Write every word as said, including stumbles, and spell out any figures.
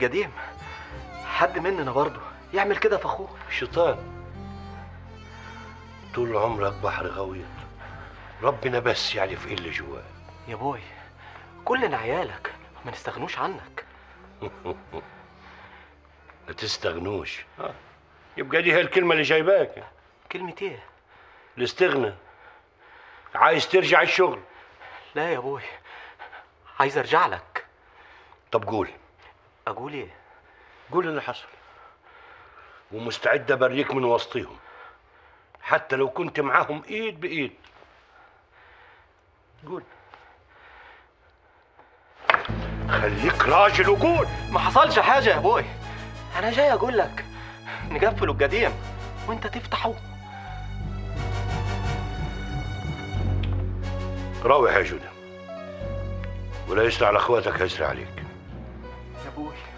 قديم، حد مننا برضه يعمل كده في اخوه؟ شيطان، طول عمرك بحر غويط، ربنا بس يعرف ايه اللي جواه. يا بوي كلنا عيالك، ما نستغنوش عنك. ما تستغنوش؟ ها، يبقى دي هي الكلمة اللي جايباك. كلمة ايه؟ الاستغنى. عايز ترجع الشغل؟ لا يا بوي، عايز ارجع لك. طب قول. اقول ايه؟ قول اللي حصل، ومستعد ابريك من وسطهم حتى لو كنت معاهم ايد بايد. قول، خليك راجل وقول. ما حصلش حاجة يا بوي، انا جاي اقول لك نقفلوا القديم وانت تفتحه. روح يا جودة، ولا يسرع على اخواتك هيسرع عليك. يا بوي